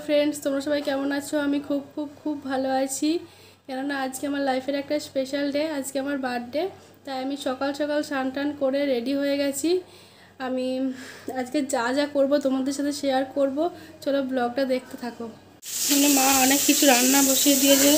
Friends, তোমরা সবাই কেমন আছো? আমি খুব খুব খুব ভালো আছি, কেননা আজকে আমার লাইফের একটা স্পেশাল ডে। আজকে আমার বার্থডে, তাই আমি সকাল সকাল স্নান টান করে রেডি হয়ে গেছি। আমি আজকে যা যা করব তোমাদের সাথে শেয়ার করব, চলো ব্লগটা দেখতে থাকো। মানে মা অনেক কিছু রান্না বসিয়ে দিয়েছে।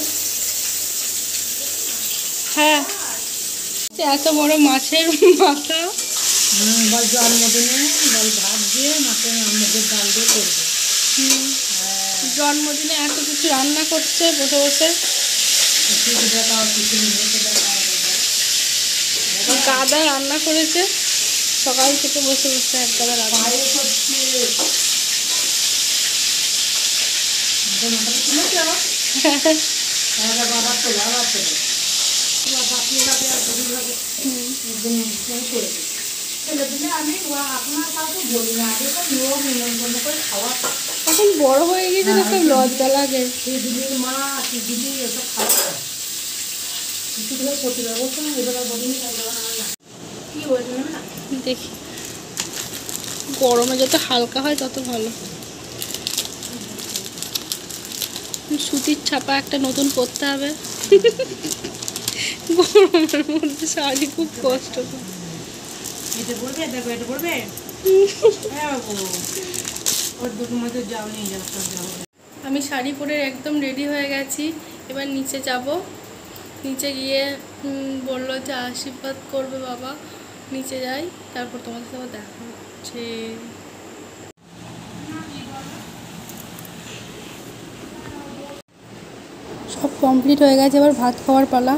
হ্যাঁ, এত বড় মাছের মাথা বল জন্মদিনে বল ভাত দিয়ে মাছের মুগের ডাল দিয়ে করবে। জন্মদিনে এত কিছু রান্না করছে বসে বসে। গাদা রান্না করেছে সকাল থেকে বসে বসে, এক গাদা রান্না এখন বড় হয়ে গেছে না, সব লজ্জা লাগে। দেখি গরমে যত হালকা হয় তত ভালো। সুতির ছাপা একটা নতুন করতে হবে। গরমের মধ্যে শাড়ি খুব কষ্ট। আমি শাড়ি পরে একদম রেডি হয়ে গেছি। এবার নিচে যাব। নিচে গিয়ে বললো যে আশীর্বাদ করবে বাবা, নিচে যাই, তারপর তোমাদের সাথে দেখা হচ্ছে। সব কমপ্লিট হয়ে গেছে, এবার ভাত খাওয়ার পালা।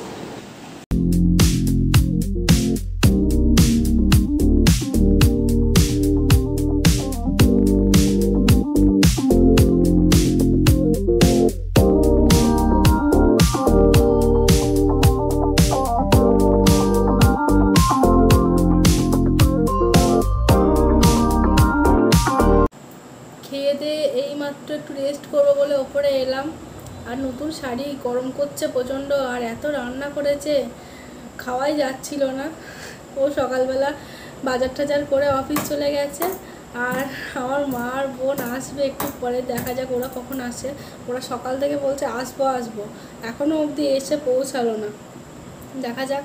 খেয়ে দিয়ে এইমাত্র একটু রেস্ট করবো বলে ওপরে এলাম। আর নতুন শাড়ি গরম করছে প্রচণ্ড, আর এত রান্না করেছে খাওয়াই যাচ্ছিল না। ও সকালবেলা বাজার টাজার করে অফিস চলে গেছে, আর আমার মা আর বোন আসবে একটু পরে, দেখা যাক ওরা কখন আসে। ওরা সকাল থেকে বলছে আসবো আসবো, এখনও অবধি এসে পৌঁছালো না। দেখা যাক।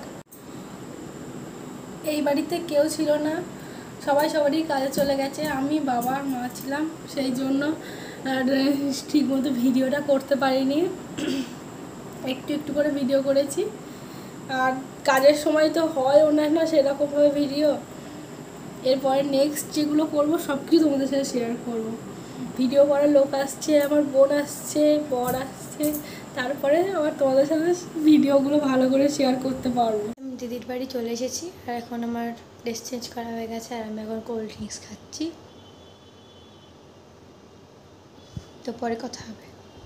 এই বাড়িতে কেউ ছিল না, সবাই সবারই কাজে চলে গেছে। আমি, বাবা আর মা ছিলাম, সেই জন্য আর ঠিকমতো ভিডিওটা করতে পারিনি। একটু একটু করে ভিডিও করেছি, আর কাজের সময় তো হয় ওনার না সেরকমভাবে ভিডিও। এরপরে নেক্সট যেগুলো করবো সব কিছু তোমাদের সাথে শেয়ার করব। ভিডিও করার লোক আসছে, আমার বোন আসছে, বর আসছে, তারপরে আবার তোমাদের সাথে ভিডিওগুলো ভালো করে শেয়ার করতে পারবো। আমি দিদির বাড়ি চলে এসেছি, আর এখন আমার ড্রেস চেঞ্জ করা হয়ে গেছে, আর আমি এখন কোল্ড ড্রিঙ্কস খাচ্ছি। তো পরে কথা হবে।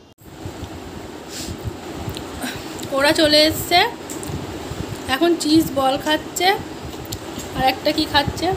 ওরা চলে এসছে, এখন চিজ বল খাচ্ছে, আর একটা কি খাচ্ছে।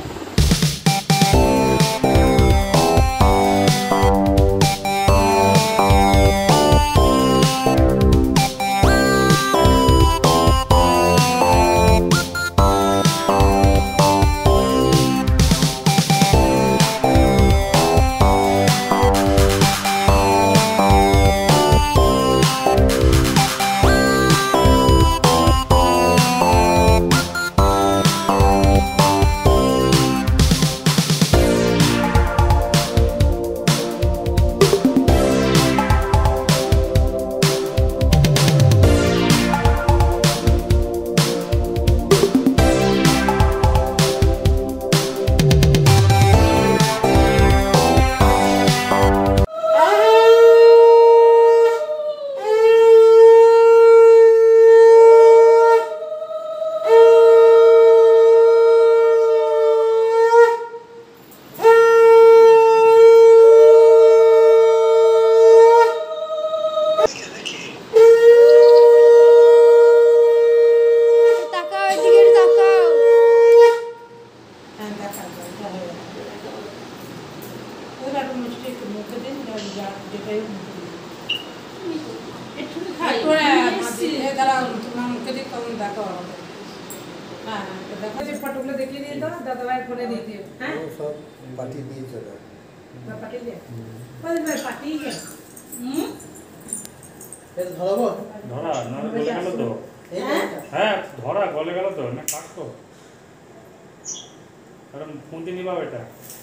ফটোগুলো দেখিয়ে দিয়ে দাও, দাদা ভাই ফোনে দিয়ে দিও। হ্যাঁ, সব পাঠিয়ে দিয়ে চলে। ধরা না গলে গেল তো হ্যাঁ ধরা গলে গেল তো না কাটতো কারণ খুঁতি নিবা এটা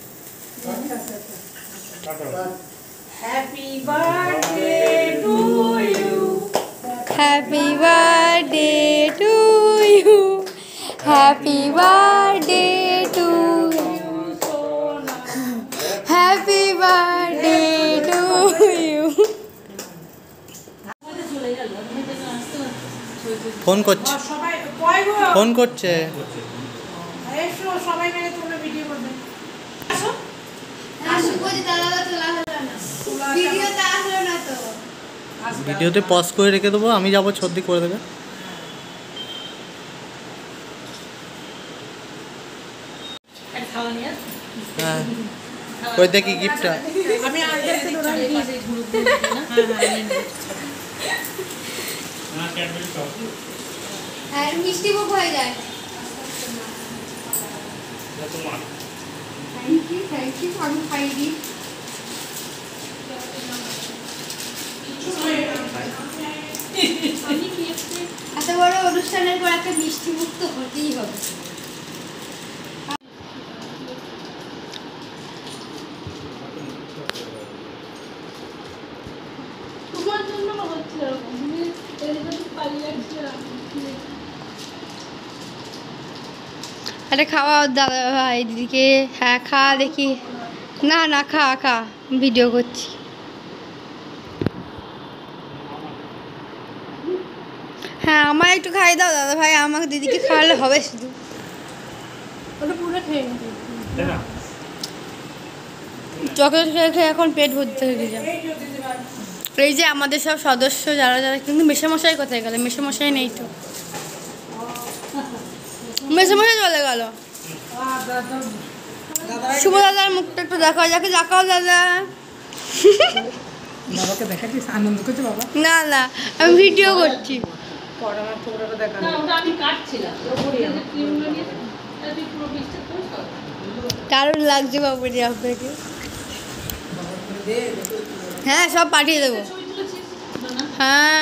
কাটো happy birthday to you happy birthday to you happy birthday to happy birthday to you. Phone করছে সবাই কয় গো ফোন করছে এসো সবাই মিলে তোমরা ভিডিও করবে আসো ভিডিওতে পজ করে রেখে দেবো আমি যাবো ছর্দি করে দেবে খাওয়া নিয়ে হ্যাঁ ওই দেখি গিফটটা আমি আগে না ক্যাডবেরি সব আর মিষ্টি মুখ হয়ে যায়। তোমার থ্যাংক ইউ আমি খাইনি। এত বড় অনুষ্ঠানের পর একটা মিষ্টি মুখ তো হতেই হবে। তোমার জন্য হচ্ছে এরকম তুমি এদিকে পালিয়ে আরে খাওয়া দাদা ভাই দিদিকে। হ্যাঁ খা দেখি। না না খা খা ভিডিও করছি। হ্যাঁ আমার একটু খাই দাও দাদা ভাই আমাকে দিদিকে খাওয়ালে হবে শুধু। ওটা পুরো খেয়ে নিতে তাই না চকলেট খেয়ে খেয়ে এখন পেট ভর্তি হয়ে যায়। এই যে আমাদের সব সদস্য যারা যারা কিন্তু মেসেমশাই কোথায় গেল? মেসেমশাই নেই তো। মেসেমশাই চলে গেল। শুভ দাদার মুখটা একটু দেখা যাকে দেখাও দাদা। বাবাকে দেখাচ্ছিস আনন্দ করছে বাবা না না আমি ভিডিও করছি। আমি কাটছিলাম দারুণ লাগছে বাবুরি আপনাকে। হ্যাঁ সব পাঠিয়ে দেবো। হ্যাঁ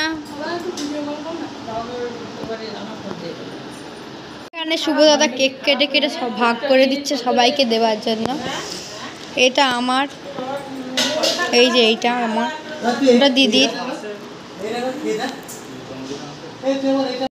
এখানে শুভ দাদা কেক কেটে কেটে সব ভাগ করে দিচ্ছে সবাইকে দেওয়ার জন্য। এটা আমার, এই যে এইটা আমার, ওটা দিদির।